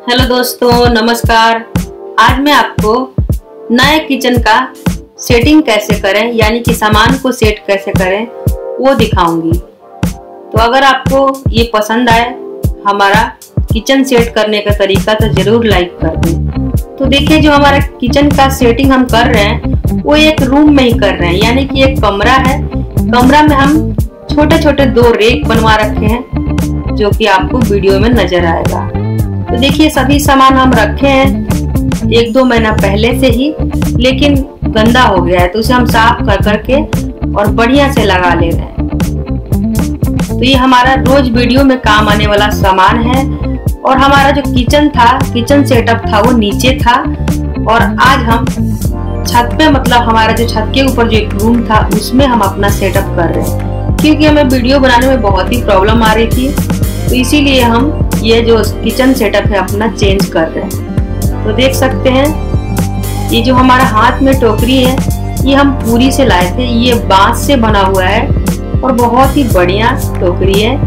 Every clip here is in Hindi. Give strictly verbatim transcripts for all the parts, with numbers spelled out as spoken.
हेलो दोस्तों, नमस्कार। आज मैं आपको नए किचन का सेटिंग कैसे करें, यानी कि सामान को सेट कैसे करें वो दिखाऊंगी। तो अगर आपको ये पसंद आए हमारा किचन सेट करने का तरीका तो जरूर लाइक कर दें। तो देखिए, जो हमारा किचन का सेटिंग हम कर रहे हैं वो एक रूम में ही कर रहे हैं, यानी कि एक कमरा है। कमरा में हम छोटे छोटे दो रेक बनवा रखे हैं जो कि आपको वीडियो में नजर आएगा। तो देखिए, सभी सामान हम रखे हैं एक दो महीना पहले से ही, लेकिन गंदा हो गया है तो उसे हम साफ कर करके और बढ़िया से लगा ले रहे हैं। तो ये हमारा रोज वीडियो में काम आने वाला सामान है। और हमारा जो किचन था, किचन सेटअप था, वो नीचे था और आज हम छत पे, मतलब हमारा जो छत के ऊपर जो एक रूम था उसमें हम अपना सेटअप कर रहे हैं, क्योंकि हमें वीडियो बनाने में बहुत ही प्रॉब्लम आ रही थी। तो इसीलिए हम ये जो किचन सेटअप है अपना चेंज कर रहे हैं। तो देख सकते हैं, ये जो हमारा हाथ में टोकरी है ये हम पूरी से लाए थे। ये बांस से बना हुआ है और बहुत ही बढ़िया टोकरी है।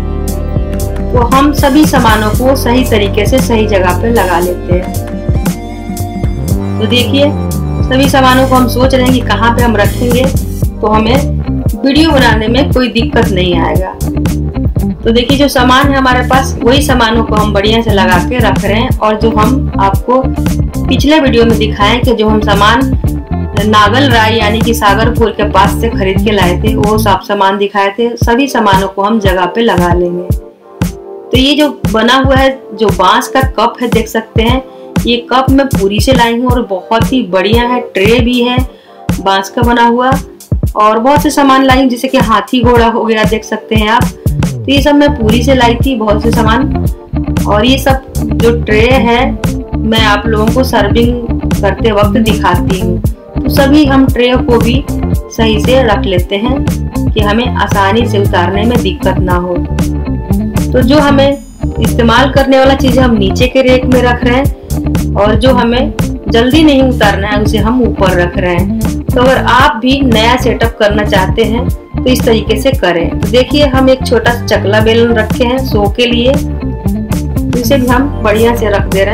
तो हम सभी सामानों को सही तरीके से सही जगह पे लगा लेते हैं। तो देखिए, सभी सामानों को हम सोच रहे हैं कि कहाँ पे हम रखेंगे तो हमें वीडियो बनाने में कोई दिक्कत नहीं आएगा। तो देखिए, जो सामान है हमारे पास वही सामानों को हम बढ़िया से लगा के रख रहे हैं। और जो हम आपको पिछले वीडियो में दिखाएं कि जो हम सामान नागल राय यानी कि सागरपुर के पास से खरीद के लाए थे वो सब सामान दिखाए थे, सभी सामानों को हम जगह पे लगा लेंगे। तो ये जो बना हुआ है जो बांस का कप है, देख सकते हैं, ये कप मैं पूरी से लाई हूँ और बहुत ही बढ़िया है। ट्रे भी है बांस का बना हुआ और बहुत से सामान लाई हूँ, जैसे कि हाथी घोड़ा हो गया, देख सकते हैं आप। तो ये सब मैं पूरी से लाई थी, बहुत से सामान। और ये सब जो ट्रे है मैं आप लोगों को सर्विंग करते वक्त दिखाती हूँ। तो सभी हम ट्रे को भी सही से रख लेते हैं कि हमें आसानी से उतारने में दिक्कत ना हो। तो जो हमें इस्तेमाल करने वाला चीज हम नीचे के रेक में रख रहे हैं और जो हमें जल्दी नहीं उतारना है उसे हम ऊपर रख रहे हैं। तो अगर आप भी नया सेटअप करना चाहते हैं तो इस तरीके से करें। तो देखिए, हम एक छोटा सा चकला बेलन रखे हैं शो के लिए, तो इसे भी हम बढ़िया से रख दे रहे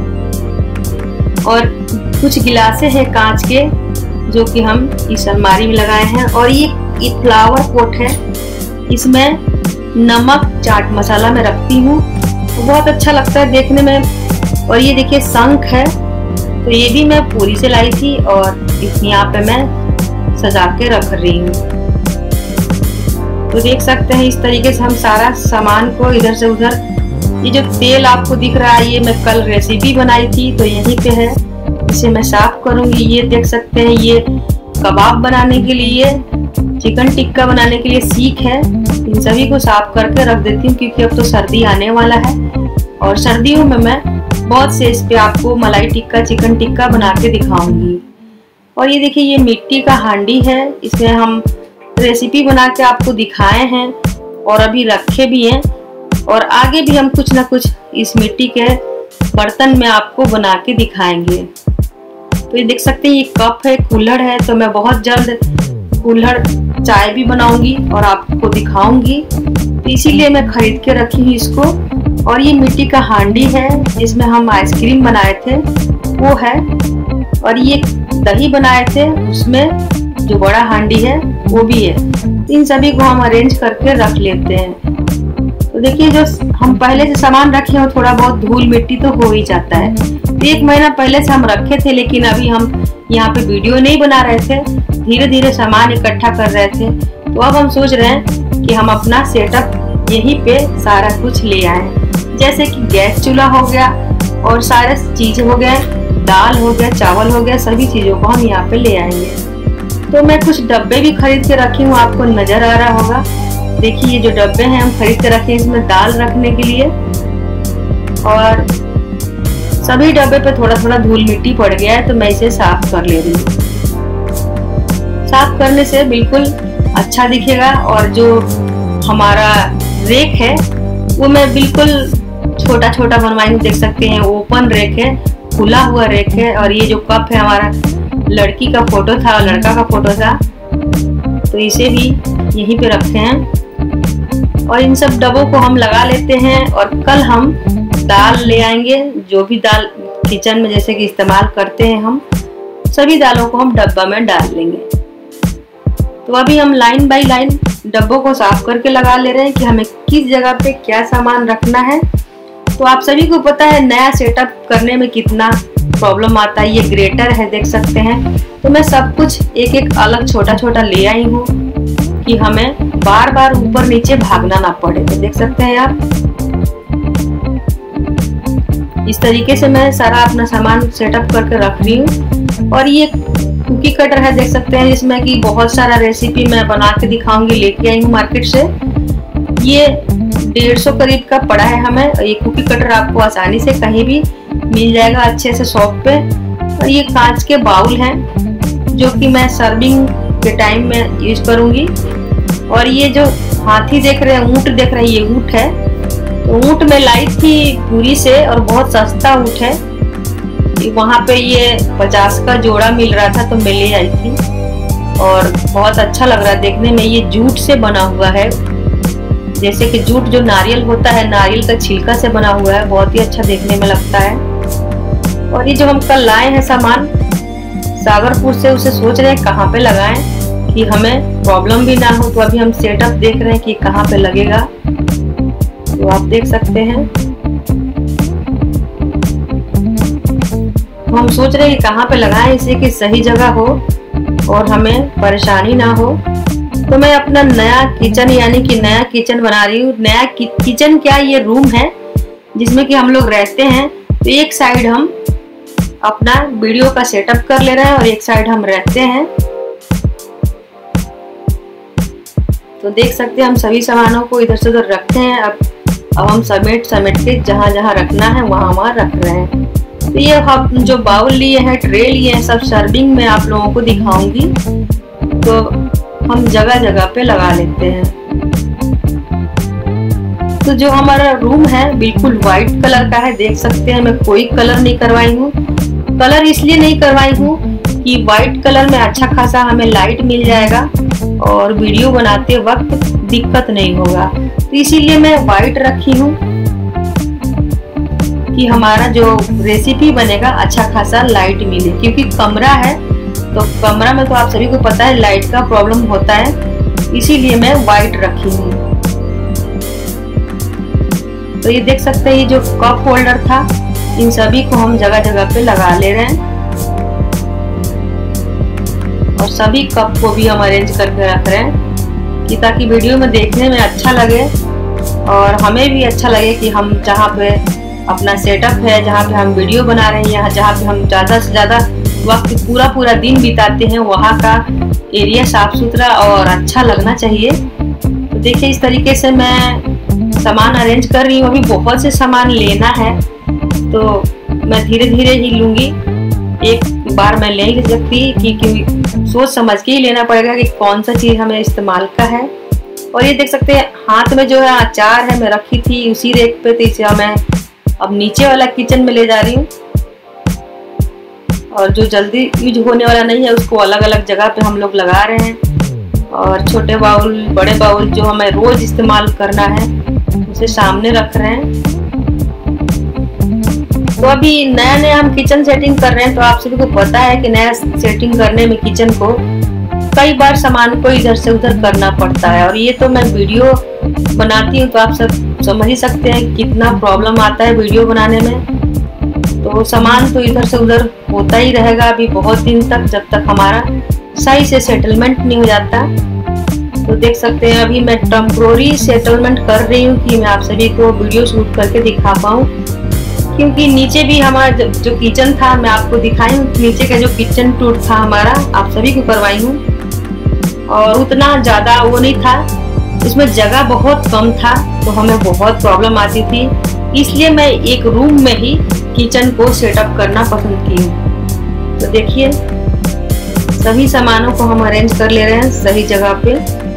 हैं। और कुछ गिलासे हैं कांच के जो कि हम इस अलमारी में लगाए हैं। और ये ये फ्लावर पॉट है, इसमें नमक चाट मसाला में रखती हूँ, तो बहुत अच्छा लगता है देखने में। और ये देखिए शंख है, तो ये भी मैं पूरी से लाई थी और इस यहाँ पे मैं सजा के रख रही हूँ। तो देख सकते हैं, इस तरीके से हम सारा सामान को इधर से उधर। ये जो तेल आपको दिख रहा है ये मैं कल रेसिपी बनाई थी तो यहीं पे है, इसे मैं साफ करूंगी। ये देख सकते हैं, ये कबाब बनाने के लिए, चिकन टिक्का बनाने के लिए सीख है। इन सभी को साफ करके रख देती हूँ क्योंकि अब तो सर्दी आने वाला है और सर्दियों में मैं बहुत से इस पे आपको मलाई टिक्का, चिकन टिक्का बना के दिखाऊंगी। और ये देखिए, ये मिट्टी का हांडी है, इसमें हम रेसिपी बना के आपको दिखाए हैं और अभी रखे भी हैं और आगे भी हम कुछ ना कुछ इस मिट्टी के बर्तन में आपको बना के दिखाएंगे। तो ये देख सकते हैं, ये कप है, कुल्हड़ है, तो मैं बहुत जल्द कुल्हड़ चाय भी बनाऊंगी और आपको दिखाऊंगी, तो इसीलिए मैं खरीद के रखी हूँ इसको। और ये मिट्टी का हांडी है जिसमें हम आइसक्रीम बनाए थे वो है, और ये दही बनाए थे उसमें जो बड़ा हांडी है वो भी है। इन सभी को हम अरेंज करके रख लेते हैं। तो देखिए, जो हम पहले से सामान रखे हो थोड़ा बहुत धूल मिट्टी तो हो ही जाता है। तो एक महीना पहले से हम रखे थे, लेकिन अभी हम यहाँ पे वीडियो नहीं बना रहे थे, धीरे धीरे सामान इकट्ठा कर रहे थे। तो अब हम सोच रहे हैं कि हम अपना सेटअप यहीं पे सारा कुछ ले आए, जैसे कि गैस चूल्हा हो गया और सारे चीज हो गए, दाल हो गया, चावल हो गया, सभी चीजों को हम यहाँ पे ले आएंगे। तो मैं कुछ डब्बे भी खरीद के रखी हूँ, आपको नजर आ रहा होगा। देखिए, ये जो डब्बे हैं हम खरीद के रखे हैं इसमें दाल रखने के लिए। और सभी डब्बे पे थोड़ा थोड़ा धूल मिट्टी पड़ गया है तो मैं इसे साफ कर ले रही हूँ। साफ करने से बिल्कुल अच्छा दिखेगा। और जो हमारा रेक है वो मैं बिल्कुल छोटा छोटा बनवाई हूँ, देख सकते हैं, ओपन रेक है, खुला हुआ रेक है। और ये जो कप है हमारा लड़की का फोटो था और लड़का का फोटो था, तो इसे भी यहीं पे रखे हैं। और इन सब डब्बों को हम लगा लेते हैं और कल हम दाल ले आएंगे, जो भी दाल किचन में जैसे कि इस्तेमाल करते हैं हम, सभी दालों को हम डब्बा में डाल लेंगे। तो अभी हम लाइन बाय लाइन डब्बों को साफ करके लगा ले रहे हैं कि हमें किस जगह पे क्या सामान रखना है। तो आप सभी को पता है नया सेटअप करने में कितना प्रॉब्लम आता है। ये ग्रेटर है, देख सकते हैं। तो मैं सब कुछ एक एक अलग छोटा छोटा ले आई हूँ कि हमें बार बार ऊपर नीचे भागना ना पड़े। तो देख सकते हैं आप, इस तरीके से मैं सारा अपना सामान सेटअप करके रख रही हूँ। और ये कुकी कटर है, देख सकते हैं, जिसमें कि बहुत सारा रेसिपी मैं बना के दिखाऊंगी, लेके आई हूँ मार्केट से। ये डेढ़ सौ करीब का पड़ा है हमें। ये कुकी कटर आपको आसानी से कहीं भी मिल जाएगा अच्छे से शॉप पे। और ये कांच के बाउल हैं जो कि मैं सर्विंग के टाइम में यूज करूंगी। और ये जो हाथी देख रहे हैं, ऊंट देख रहे हैं, ये ऊंट है। तो ऊंट में लाई थी पूरी से और बहुत सस्ता ऊंट है। वहाँ पे ये पचास का जोड़ा मिल रहा था तो मैं ले आई थी और बहुत अच्छा लग रहा है देखने में। ये जूट से बना हुआ है, जैसे कि जूट जो नारियल होता है, नारियल का छिलका से बना हुआ है। बहुत ही अच्छा देखने में लगता है। और ये जो हम कल लाए हैं सामान सागरपुर से, उसे सोच रहे हैं कहाँ पे लगाएं कि हमें प्रॉब्लम भी ना हो। तो अभी हम सेटअप देख रहे हैं कि कहाँ पे लगेगा। तो आप देख सकते हैं, तो हम सोच रहे हैं कि कहाँ पे लगाएं इसे कि सही जगह हो और हमें परेशानी ना हो। तो मैं अपना नया किचन यानी कि नया किचन बना रही हूँ। नया कि, किचन क्या, ये रूम है जिसमें कि हम लोग रहते हैं। तो एक साइड हम अपना वीडियो का सेटअप कर ले रहे हैं और एक साइड हम रहते हैं। तो देख सकते हैं हम सभी सामानों को इधर से उधर रखते हैं। अब अब हम समेट समेट के जहाँ जहाँ रखना है वहाँ वहाँ रख रहे हैं। तो ये हम जो बाउल लिए हैं, ट्रे लिए हैं, सब सर्विंग में आप लोगों को दिखाऊंगी। तो हम जगह जगह पे लगा लेते हैं। तो जो हमारा रूम है बिल्कुल व्हाइट कलर का है, देख सकते हैं। मैं कोई कलर नहीं करवाई हूँ। कलर इसलिए नहीं करवाई हूँ कि व्हाइट कलर में अच्छा खासा हमें लाइट मिल जाएगा और वीडियो बनाते वक्त दिक्कत नहीं होगा। तो इसीलिए मैं व्हाइट रखी हूँ कि हमारा जो रेसिपी बनेगा अच्छा खासा लाइट मिले। क्योंकि कमरा है तो कमरा में तो आप सभी को पता है लाइट का प्रॉब्लम होता है, इसीलिए मैं व्हाइट रखी हूँ। तो ये देख सकते हैं, ये जो कप होल्डर था, इन सभी को हम जगह जगह पे लगा ले रहे हैं और सभी कप को भी हम अरेंज करके रख रहे हैं कि ताकि वीडियो में देखने में अच्छा लगे और हमें भी अच्छा लगे कि हम जहाँ पे अपना सेटअप है, जहाँ पे हम वीडियो बना रहे हैं, यहाँ जहाँ पे हम ज़्यादा से ज़्यादा वक्त पूरा पूरा दिन बिताते हैं, वहाँ का एरिया साफ सुथरा और अच्छा लगना चाहिए। तो देखिए इस तरीके से मैं सामान अरेंज कर रही हूँ। अभी बहुत से सामान लेना है तो मैं धीरे धीरे ही लूँगी, एक बार मैं ले नहीं सकती कि, कि सोच समझ के ही लेना पड़ेगा कि कौन सा चीज़ हमें इस्तेमाल का है। और ये देख सकते हैं हाथ में जो है अचार है, मैं रखी थी उसी रेक पे, तो इसे मैं अब नीचे वाला किचन में ले जा रही हूँ। और जो जल्दी यूज होने वाला नहीं है उसको अलग अलग जगह पे हम लोग लगा रहे हैं। और छोटे बाउल, बड़े बाउल जो हमें रोज इस्तेमाल करना है उसे सामने रख रहे हैं। तो अभी नया नया हम किचन सेटिंग कर रहे हैं। तो आप सभी को पता है कि नया सेटिंग करने में किचन को कई बार सामान को इधर से उधर करना पड़ता है। और ये तो मैं वीडियो बनाती हूँ तो आप सब समझ ही सकते हैं कितना प्रॉब्लम आता है वीडियो बनाने में। तो सामान तो इधर से उधर होता ही रहेगा अभी बहुत दिन तक, जब तक हमारा सही से सेटलमेंट नहीं हो जाता। तो देख सकते हैं अभी मैं टेम्पोररी सेटलमेंट कर रही हूँ कि मैं आप सभी को वीडियो शूट करके दिखा पाऊँ। क्योंकि नीचे भी हमारा जो किचन था मैं आपको दिखाई हूँ, नीचे का जो किचन टूर था हमारा आप सभी को करवाई हूँ और उतना ज़्यादा वो नहीं था, इसमें जगह बहुत कम था तो हमें बहुत प्रॉब्लम आती थी। इसलिए मैं एक रूम में ही किचन को सेटअप करना पसंद की हूँ। तो देखिए सभी सामानों को हम अरेंज कर ले रहे हैं सही जगह पे।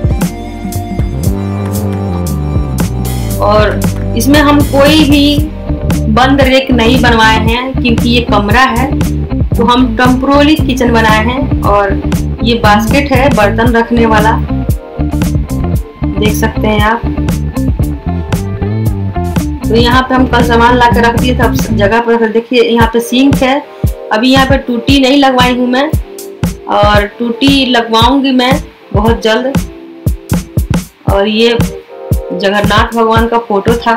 और इसमें हम कोई भी बंद रेक नहीं बनवाए हैं क्योंकि ये कमरा है, तो हम टेम्पोररी किचन बनाए हैं। और ये बास्केट है बर्तन रखने वाला, देख सकते हैं आप। तो यहाँ पे हम कल सामान ला कर रख दिए थे, अब जगह पर देखिए यहाँ पे सिंक है। अभी यहाँ पे टूटी नहीं लगवाई हूँ मैं, और टूटी लगवाऊंगी मैं बहुत जल्द। और ये जगन्नाथ भगवान का फोटो था।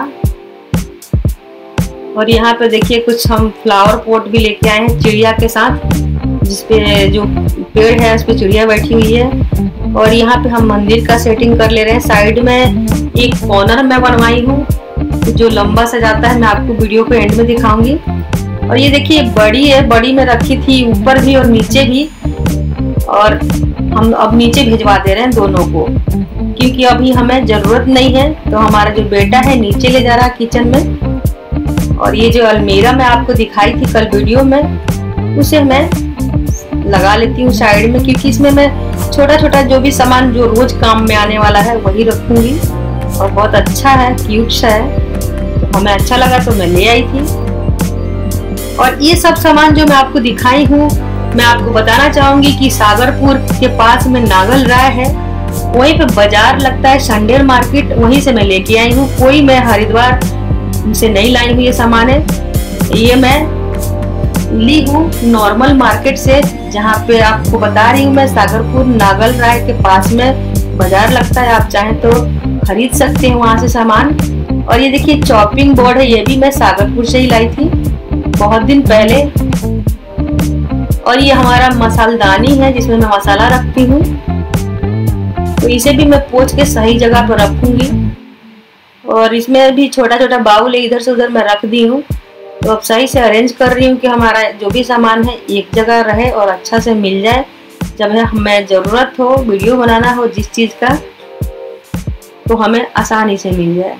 और यहाँ पे देखिए कुछ हम फ्लावर पॉट भी लेके आए हैं चिड़िया के साथ, जिसपे जो पेड़ है उस पे चिड़िया बैठी हुई है। और यहाँ पे हम मंदिर का सेटिंग कर ले रहे हैं। साइड में एक कॉर्नर मैं बनवाई हूँ जो लंबा सा जाता है, मैं आपको वीडियो को एंड में दिखाऊंगी। और ये देखिए बड़ी है, बड़ी में रखी थी ऊपर भी और नीचे भी, और हम अब नीचे भिजवा दे रहे हैं दोनों को, क्योंकि अभी हमें जरूरत नहीं है। तो हमारा जो बेटा है नीचे ले जा रहा है किचन में। और ये जो अलमीरा मैं आपको दिखाई थी कल वीडियो में, उसे मैं लगा लेती हूँ साइड में, क्योंकि इसमें मैं छोटा छोटा जो भी सामान जो रोज काम में आने वाला है वही रखूंगी। और बहुत अच्छा है, क्यूट सा है, तो हमें अच्छा लगा तो मैं ले आई थी। और ये सब सामान जो मैं आपको दिखाई हूँ, मैं आपको बताना चाहूंगी कि सागरपुर के पास में नागल राय है, वहीं पे बाजार लगता है संडेर मार्केट, वहीं से मैं लेके आई हूँ। कोई मैं हरिद्वार से नहीं लाई हूँ ये सामान है, ये मैं ली हूँ नॉर्मल मार्केट से, जहाँ पे आपको बता रही हूँ मैं सागरपुर नागल राय के पास में बाजार लगता है, आप चाहें तो खरीद सकते हैं वहां से सामान। और ये देखिए चॉपिंग बोर्ड है, ये भी मैं सागरपुर से ही लाई थी बहुत दिन पहले। और ये हमारा मसालदानी है जिसमें मैं मसाला रखती हूँ, तो इसे भी मैं पोंछ के सही जगह पर रखूंगी। और इसमें भी छोटा छोटा बाउल इधर से उधर मैं रख दी हूँ, तो अब सही से अरेंज कर रही हूँ कि हमारा जो भी सामान है एक जगह रहे और अच्छा से मिल जाए। जब हमें ज़रूरत हो, वीडियो बनाना हो जिस चीज़ का, तो हमें आसानी से मिल जाए।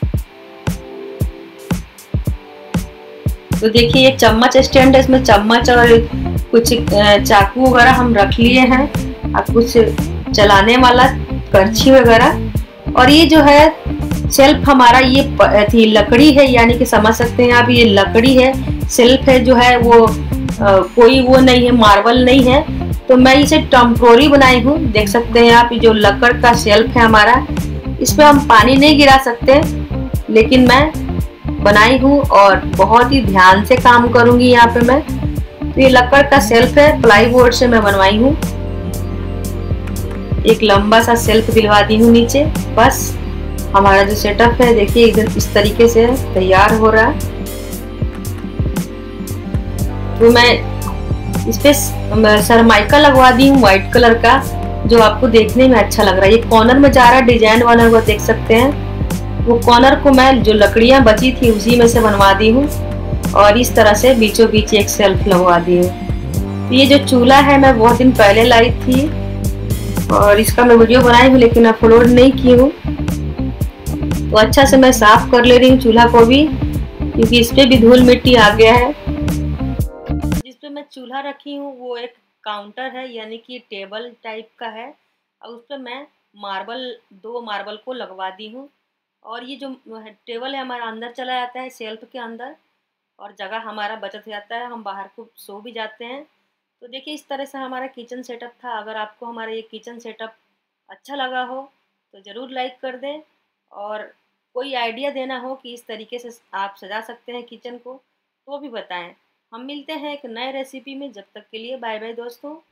तो देखिए ये चम्मच स्टैंड है, इसमें चम्मच और कुछ चाकू वगैरह हम रख लिए हैं, और कुछ चलाने वाला करछी वगैरह। और ये जो है सेल्फ हमारा ये थी लकड़ी है, यानी कि समझ सकते हैं आप, ये लकड़ी है। सेल्फ है जो है वो आ, कोई वो नहीं है, मार्बल नहीं है। तो मैं इसे टेम्पोररी बनाई हूँ, देख सकते हैं आप। जो लकड़ का शेल्फ है हमारा, इस पे हम पानी नहीं गिरा सकते, लेकिन मैं बनाई हूँ और बहुत ही ध्यान से काम करूंगी यहाँ पे मैं। तो ये लकड़ का शेल्फ है, प्लाई बोर्ड से मैं बनवाई हूँ। एक लंबा सा शेल्फ दिलवा दी हूँ नीचे। बस हमारा जो सेटअप है देखिए एकदम इस तरीके से तैयार हो रहा है। तो मैं इस पे सरमाइका लगवा दी हूँ व्हाइट कलर का, जो आपको देखने में अच्छा लग रहा है। ये कॉर्नर में जा रहा है, डिजाइन बना हुआ देख सकते हैं। वो कॉर्नर को मैं जो लकड़ियां बची थी उसी में से बनवा दी हूँ, और इस तरह से बीचों बीच एक शेल्फ लगवा दी हूँ। तो ये जो चूल्हा है मैं बहुत दिन पहले लाई थी, और इसका मैं वीडियो बनाई हूँ लेकिन अपलोड नहीं की हूँ। तो अच्छा से मैं साफ कर ले रही हूँ चूल्हा को भी, क्योंकि इस पे भी धूल मिट्टी आ गया है। जिस पे मैं चूल्हा रखी हूँ वो एक काउंटर है, यानी कि टेबल टाइप का है, और उस पर मैं मार्बल दो मार्बल को लगवा दी हूँ। और ये जो टेबल है हमारा अंदर चला जाता है शेल्फ के अंदर, और जगह हमारा बचत हो जाता है, हम बाहर को सो भी जाते हैं। तो देखिए इस तरह से हमारा किचन सेटअप था। अगर आपको हमारा ये किचन सेटअप अच्छा लगा हो तो ज़रूर लाइक कर दें, और कोई आइडिया देना हो कि इस तरीके से आप सजा सकते हैं किचन को, तो भी बताएं। हम मिलते हैं एक नए रेसिपी में, जब तक के लिए बाय बाय दोस्तों।